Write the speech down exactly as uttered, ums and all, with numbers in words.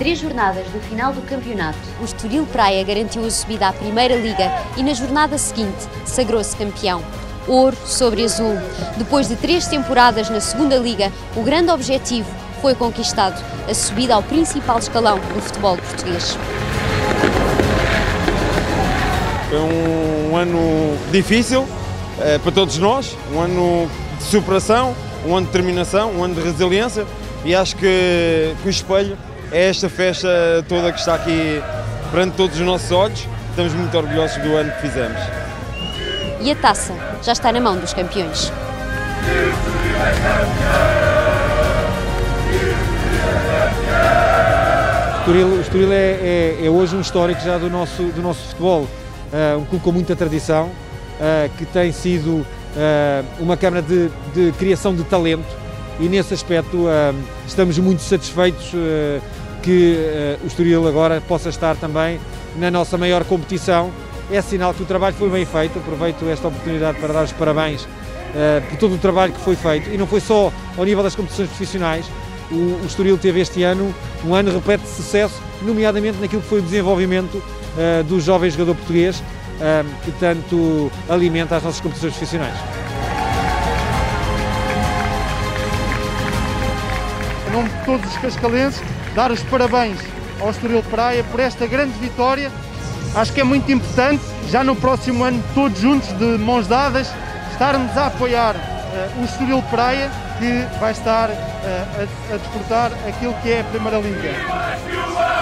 três jornadas do final do campeonato, o Estoril Praia garantiu a subida à Primeira Liga e na jornada seguinte sagrou-se campeão. Ouro sobre azul. Depois de três temporadas na Segunda Liga, o grande objetivo foi conquistado, a subida ao principal escalão do futebol português. Foi um ano difícil eh, para todos nós, um ano de superação, um ano de determinação, um ano de resiliência, e acho que, que o espelho é esta festa toda que está aqui perante todos os nossos olhos. Estamos muito orgulhosos do ano que fizemos. E a taça já está na mão dos campeões. O Estoril é, é, é hoje um histórico já do nosso, do nosso futebol, uh, um clube com muita tradição, uh, que tem sido uh, uma câmara de, de criação de talento, e nesse aspecto uh, estamos muito satisfeitos uh, que uh, o Estoril agora possa estar também na nossa maior competição. É sinal que o trabalho foi bem feito. Aproveito esta oportunidade para dar os parabéns uh, por todo o trabalho que foi feito, e não foi só ao nível das competições profissionais. O, o Estoril teve este ano um ano repleto de sucesso, nomeadamente naquilo que foi o desenvolvimento uh, do jovem jogador português, uh, que tanto alimenta as nossas competições profissionais. Em nome de todos os cascalenses, dar os parabéns ao Estoril Praia por esta grande vitória. Acho que é muito importante, já no próximo ano, todos juntos, de mãos dadas, estarmos a apoiar uh, o Estoril Praia, que vai estar uh, a, a disputar aquilo que é a Primeira Liga.